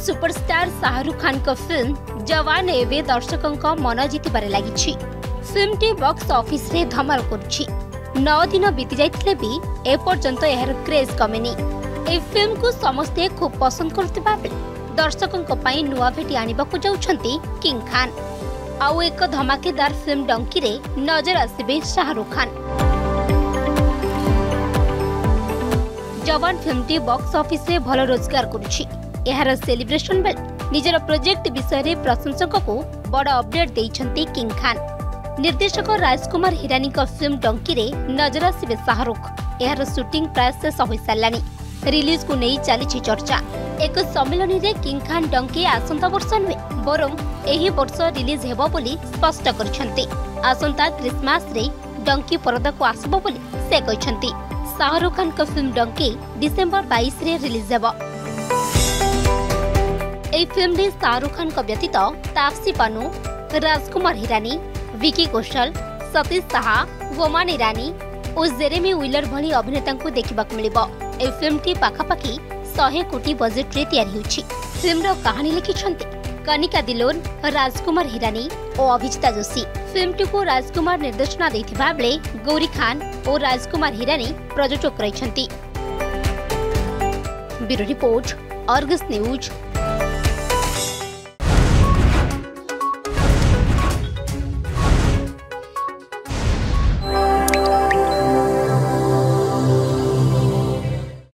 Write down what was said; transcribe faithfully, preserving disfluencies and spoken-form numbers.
Superstar Shahrukh Khan का film जवान एवे दर्शकों का मन जीतबार लगी। फिल्म टी बॉक्स ऑफिस रे धमाल करुछि। नौ दिन बीती जाइतिले भी एपर्यंत यार क्रेज कमेनी। ए फिल्म को समस्ते खूब पसंद करथिबा बेले दर्शकों पई नुआ भेटी आनिबाकू जाउछंती किंग खान। आउ एक धमाकेदार फिल्म डंकी रे नजर आसिबे शाहरुख खान। जवान फिल्म टी बॉक्स ऑफिस रे भल रोजगार करुछि। एहार सेलिब्रेशन बेल निजर प्रोजेक्ट विषय रे प्रशंसक को बड़ अपडेट देइछंती किंग खान। निर्देशक राजकुमार हिरानी का फिल्म डंकी रे नजर आसिबे शाहरुख। एहार शूटिंग प्राय शेष होई सारलानी। रिलीज को नहीं चली चर्चा। एक सम्मेलन रे किंग खान डंकी आसंता वर्ष नुहे बरं एही वर्ष रिलीज हेबो बोली स्पष्ट करछंती। आसंता क्रिसमस रे डंकी परदा को आसबो बोली से कहछंती। शाहरुख खान का फिल्म डंकी डिसेंबर बाईस रे रिलीज हेबो। ए फिल्म रे शाहरुख खान का व्यतीत तापसी पन्नू, राजकुमार हिरानी, विकी कौशल, सतीश साहा, वोमान ईरानी और जेरेमी व्हीलर भली अभिनेता को देखा मिलिबो। ए फिल्म टी पाखापाखी सौ कोटी बजेट रे तैयारी होछि। फिल्म रो कहानी लिखिछंती कनिका दिलोन, राजकुमार हिरानी और अभिजिता जोशी। फिल्म टी को राजकुमार निर्देशना देथिबा बेले गौरी खान और राजकुमार हिरानी प्रयोजक रहिछंती। Bureau report, Argus news.